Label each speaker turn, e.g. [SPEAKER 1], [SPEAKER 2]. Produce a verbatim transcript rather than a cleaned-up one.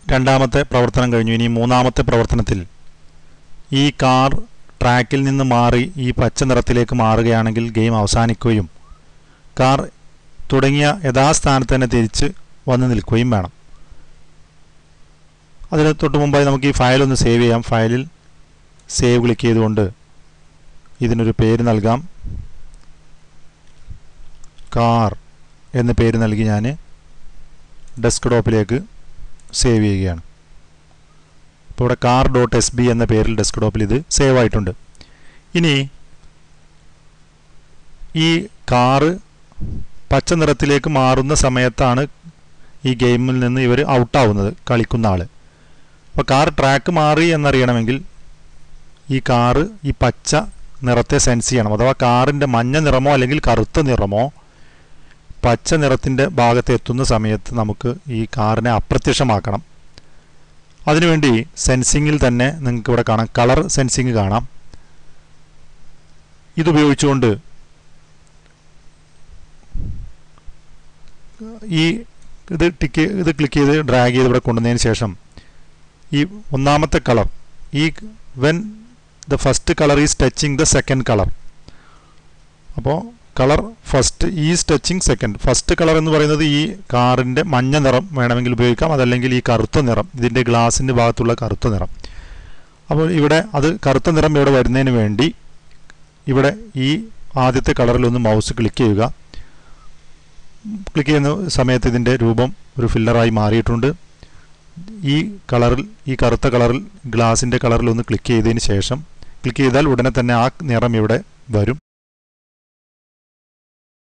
[SPEAKER 1] രണ്ടാമത്തെ പ്രവർത്തനം കഴിഞ്ഞു. ഇനി മൂന്നാമത്തെ പ്രവർത്തനത്തിൽ ഈ കാർ ട്രാക്കിൽ നിന്ന് മാറി ഈ പച്ച നിറത്തിലേക്ക് മാറുകയാണെങ്കിൽ ഗെയിം അവസാനിക്കുകയും കാർ തുടങ്ങിയ യഥാസ്ഥാനത്ത് തന്നെ തിരിച്ച് വന്ന് നിൽക്കുകയും വേണം. അതിന് തൊട്ട് മുമ്പായി നമുക്ക് ഈ ഫയൽ ഒന്ന് സേവ് ചെയ്യാം. ഫയലിൽ സേവ് ക്ലിക്ക് ചെയ്തുകൊണ്ട് ഇതിനൊരു പേര് നൽകാം. കാർ എന്ന പേര് നൽകി ഞാൻ ഡെസ്ക്ടോപ്പിലേക്ക് സേവ് ചെയ്യുകയാണ്. ഇപ്പോൾ ഇവിടെ കാർ ഡോട്ട് എസ് ബി എന്ന പേരിൽ ഡെസ്ക്ടോപ്പിൽ ഇത് സേവ് ആയിട്ടുണ്ട്. ഇനി ഈ കാറ് പച്ച നിറത്തിലേക്ക് മാറുന്ന സമയത്താണ് ഈ ഗെയിമിൽ നിന്ന് ഇവർ ഔട്ടാവുന്നത്, കളിക്കുന്ന ആൾ. അപ്പോൾ കാർ ട്രാക്ക് മാറി എന്നറിയണമെങ്കിൽ ഈ കാറ് ഈ പച്ച നിറത്തെ സെൻസ് ചെയ്യണം. അഥവാ കാറിൻ്റെ മഞ്ഞ നിറമോ അല്ലെങ്കിൽ കറുത്ത നിറമോ പച്ച നിറത്തിൻ്റെ ഭാഗത്ത് എത്തുന്ന സമയത്ത് നമുക്ക് ഈ കാറിനെ അപ്രത്യക്ഷമാക്കണം. അതിനുവേണ്ടി സെൻസിങ്ങിൽ തന്നെ നിങ്ങൾക്ക് ഇവിടെ കാണാം, കളർ സെൻസിങ് കാണാം. ഇതുപയോഗിച്ചുകൊണ്ട് ഈ ഇത് ടിക്ക് ഇത് ക്ലിക്ക് ചെയ്ത് ഡ്രാഗ് ചെയ്ത് ഇവിടെ കൊണ്ടുവന്നതിന് ശേഷം ഈ ഒന്നാമത്തെ കളർ, ഈ when the first colour is touching the second colour, അപ്പോൾ colour first is touching second. First colour എന്ന് പറയുന്നത് ഈ കാറിൻ്റെ മഞ്ഞ നിറം വേണമെങ്കിൽ ഉപയോഗിക്കാം, അതല്ലെങ്കിൽ ഈ കറുത്ത നിറം, ഇതിൻ്റെ ഗ്ലാസിൻ്റെ ഭാഗത്തുള്ള കറുത്ത നിറം. അപ്പോൾ ഇവിടെ അത് കറുത്ത നിറം ഇവിടെ വരുന്നതിന് വേണ്ടി ഇവിടെ ഈ ആദ്യത്തെ കളറിലൊന്ന് മൗസ് ക്ലിക്ക് ചെയ്യുക. ക്ലിക്ക് ചെയ്യുന്ന സമയത്ത് ഇതിൻ്റെ രൂപം ഒരു ഫില്ലറായി മാറിയിട്ടുണ്ട്. ഈ കളറിൽ ഈ കറുത്ത കളറിൽ ഗ്ലാസിൻ്റെ കളറിൽ ഒന്ന് ക്ലിക്ക് ചെയ്തതിന് ശേഷം ക്ലിക്ക് ചെയ്താൽ ഉടനെ തന്നെ ആ നിറം ഇവിടെ വരും.